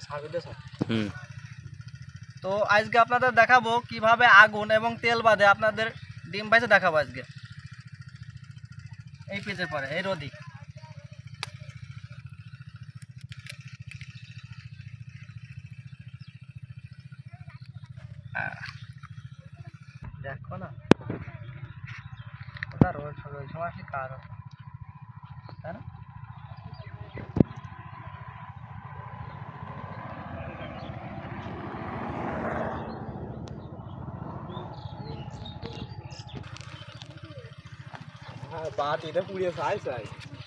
হুম। তো আজকে আপনাদের দেখাবো কিভাবে আগুন এবং তেল বাদে আপনাদের ডিম ভাজা দেখাবো আজকে। এই পেজের পরে এই রোদি দেখো না ওটা রোজ সময় আসলে কার তাই না? बात इधर पूरी साइज है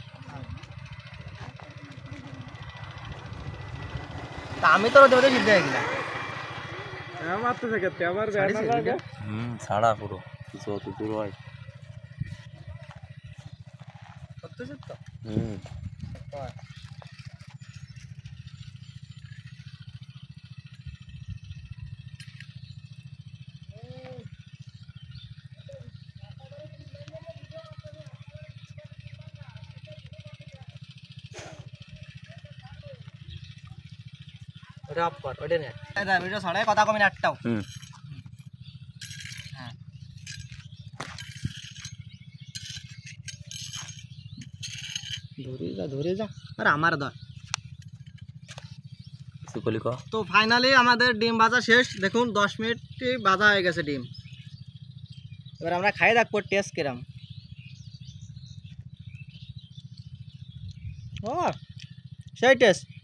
তা আমি তো রোদে রোদে সিদ্ধ হয়ে গেলাম। আমার তো থেকে আমার ব্যানার লাগে ছাড়া পুরো যত দূর হয়। করতেছিস তো ওটা অফ কর ওটা নে এটা ভিডিও ছড়ায় কথা কমে আটটাও হ্যাঁ ধরে যা আর আমার দর সুকলি ক তো ফাইনালি আমাদের ডিম ভাজা শেষ। দেখুন 10 মিনিটই ভাজা হয়ে গেছে ডিম। এবার আমরা খাই দেখবো টেস্ট কিরম। ও সেই টেস্ট।